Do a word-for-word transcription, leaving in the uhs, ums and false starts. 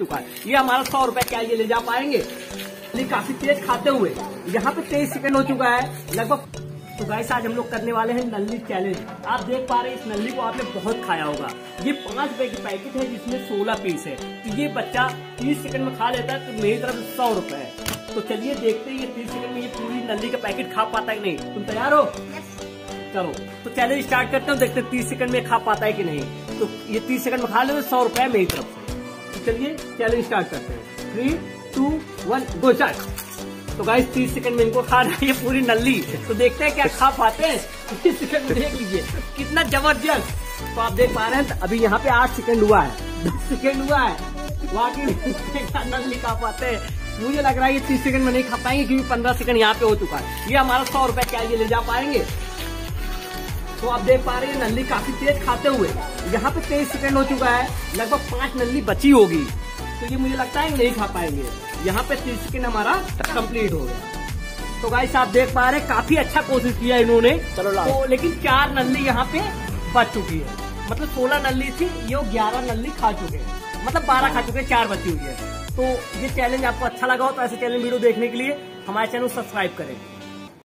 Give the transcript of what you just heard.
चुका है। ये हमारा सौ रुपए क्या ये ले जा पाएंगे? ये काफी तेज खाते हुए यहाँ पे तेईस सेकंड हो चुका है लगभग। तो गाइस आज हम लोग करने वाले हैं नल्ली चैलेंज। आप देख पा रहे हैं इस नल्ली को आपने बहुत खाया होगा। ये पांच रुपए की पैकेट है जिसमें सोलह पीस है। तो ये बच्चा तीस सेकंड में खा लेता है तो मेरी तरफ सौ रुपए है। तो चलिए देखते हैं ये तीस सेकंड में ये पूरी नल्ली का पैकेट खा पाता है कि नहीं। तुम तैयार हो? चलो तो चैलेंज स्टार्ट करते हो, देखते हैं तीस सेकंड में खा पाता है कि नहीं। तो ये तीस सेकंड में खा ले तो सौ रुपए मेरी तरफ से। तो चलिए चैलेंज स्टार्ट करते हैं। Three two one go start. तो गाइस तीस सेकंड में इनको खाना है ये पूरी नल्ली। तो देखते हैं क्या खा पाते हैं। तीस सेकंड में देख लीजिए कितना जबरदस्त। तो आप देख पा रहे हैं अभी यहाँ पे आठ सेकंड हुआ है, दस सेकंड हुआ है। वाकई नल्ली खा पाते हैं। मुझे लग रहा है ये तीस सेकंड में नहीं खा पाएंगे क्योंकि पंद्रह सेकंड यहाँ पे हो चुका है। ये हमारा सौ रुपए क्या ये ले जा पाएंगे? तो आप देख पा रहे हैं नल्ली काफी तेज खाते हुए यहाँ पे तेईस सेकंड हो चुका है। लगभग पांच नल्ली बची होगी तो ये मुझे लगता है नहीं खा पाएंगे। यहाँ पे तीस सेकंड हमारा कंप्लीट हो गया। तो गाइस आप देख पा रहे हैं काफी अच्छा कोशिश किया इन्होंने। चलो तो लेकिन चार नल्ली यहाँ पे बच चुकी है। मतलब सोलह नल्ली थी, ये ग्यारह नल्ली खा चुके हैं, मतलब बारह खा चुके हैं, चार बची हुई है। तो ये चैलेंज आपको अच्छा लगा हो तो ऐसे चैलेंज वीडियो देखने के लिए हमारे चैनल सब्सक्राइब करें।